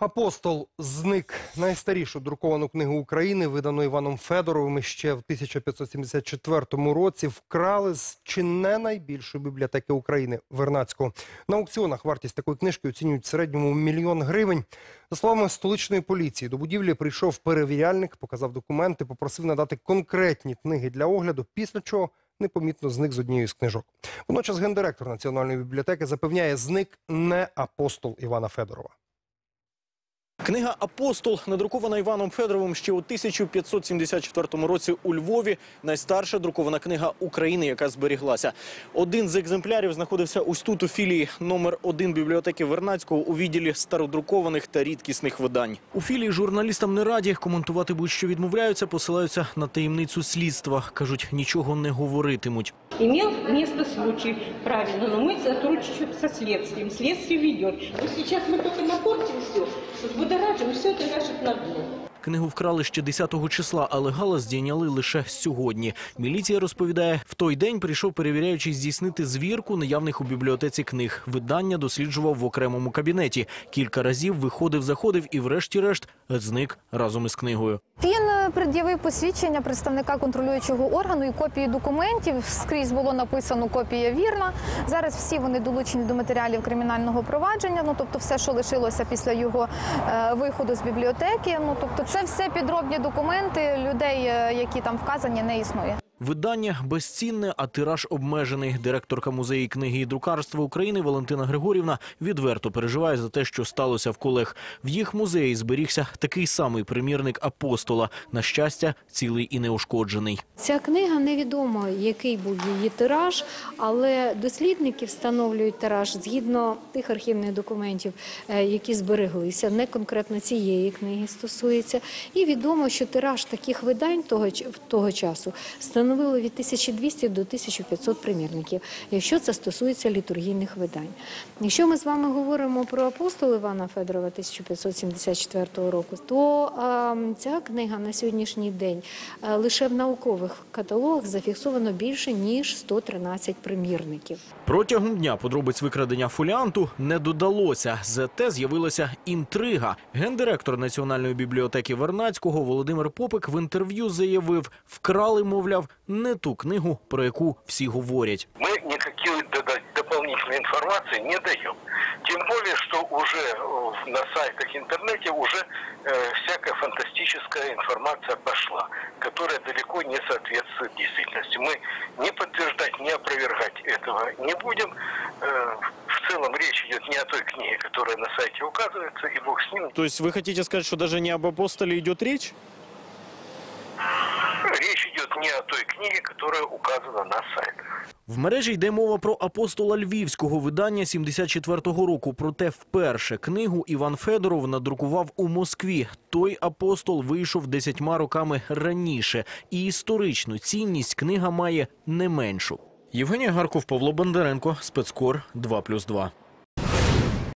Апостол зник. Найстарішу друковану книгу України, видану Іваном Федоровим ще в 1574 році, вкрали з чи не найбільшої бібліотеки України – Вернадського. На аукціонах вартість такої книжки оцінюють в середньому 1 мільйон гривень. За словами столичної поліції, до будівлі прийшов перевіряльник, показав документи, попросив надати конкретні книги для огляду, після чого непомітно зник з однією з книжок. Водночас гендиректор Національної бібліотеки запевняє, зник не апостол Івана Федорова. Книга «Апостол», надрукована Іваном Федоровим ще у 1574 році у Львові. Найстарша друкована книга України, яка зберіглася. Один з екземплярів знаходився ось тут, у філії номер 1 бібліотеки Вернадського, у відділі стародрукованих та рідкісних видань. У філії журналістам не раді, коментувати будь-що відмовляються, посилаються на таємницю слідства. Кажуть, нічого не говоритимуть. Имел место случай, правильно, но мы сотрудничаем со следствием. Следствие ведет. Но сейчас мы только напортим все, взбудоражим, все это ляжет на дно. Книгу вкрали ще 10-го числа, але галас здійняли лише сьогодні. Міліція розповідає, в той день прийшов перевіряючий здійснити звірку наявних у бібліотеці книг. Видання досліджував в окремому кабінеті. Кілька разів виходив-заходив і врешті-решт зник разом із книгою. Він пред'явив посвідчення представника контролюючого органу і копії документів. Скрізь було написано «копія вірна». Зараз всі вони долучені до матеріалів кримінального провадження. Тобто все, що лишилося після його виходу з бібліотеки. Тобто це все підробні документи, людей, які там вказані, не існує. Видання безцінне, а тираж обмежений. Директорка музею книги і друкарства України Валентина Григорівна відверто переживає за те, що сталося в колег. В їх музеї зберігся такий самий примірник «Апостола». На щастя, цілий і неушкоджений. Ця книга, невідомо, який був її тираж, але дослідники встановлюють тираж згідно тих архівних документів, які збереглися, не конкретно цієї книги стосується. І відомо, що тираж таких видань того часу становив від 1200 до 1500 примірників, якщо це стосується літургійних видань. Якщо ми з вами говоримо про «Апостола» Івана Федорова 1574 року, то ця книга на сьогоднішній день лише в наукових каталогах зафіксовано більше, ніж 113 примірників. Протягом дня подробиць викрадення фоліанту не додалося, зате з'явилася інтрига. Гендиректор Національної бібліотеки Вернадського Володимир Попик в інтерв'ю заявив, вкрали, мовляв, не ту книгу, про яку всі говорять. Ми ніякої дополнительной информации не даем. Тем более, что уже на сайтах интернете уже всякая фантастическая информация пошла, которая далеко не соответствует действительности. Мы не подтверждать, не опровергать этого не будем. В целом речь идет не о той книге, которая на сайте указывается, и бог с ним. То есть вы хотите сказать, что даже не об «Апостоле» идет речь? Речь идет не о той книге, которая указана на сайтах. В мережі йде мова про «Апостола» львівського видання 74-го року. Проте вперше книгу Іван Федоров надрукував у Москві. Той «Апостол» вийшов 10 роками раніше. І історичну цінність книга має не меншу. Євгенія Гарков, Павло Бондаренко, Спецкор 2+2.